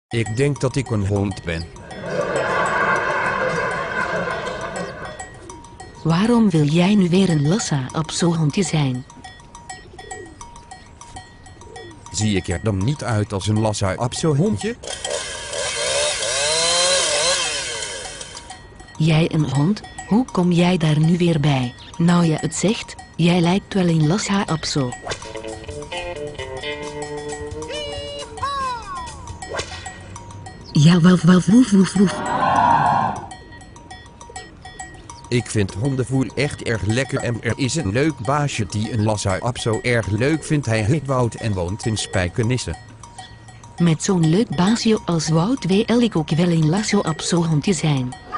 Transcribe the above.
Ik denk dat ik een hond ben. Waarom wil jij nu weer een Lhasa Apso-hondje zijn? Zie ik er dan niet uit als een Lhasa Apso hondje? Jij een hond? Hoe kom jij daar nu weer bij? Nou je het zegt, jij lijkt wel een Lhasa Apso. Ja, waf, waf, woef, woef, woef. Ik vind hondenvoer echt erg lekker en er is een leuk baasje die een Lhasa Apso erg leuk vindt. Hij heet Wout en woont in Spijkenisse. Met zo'n leuk baasje als Wout wil ik ook wel een Lhasa Apso-hondje zijn.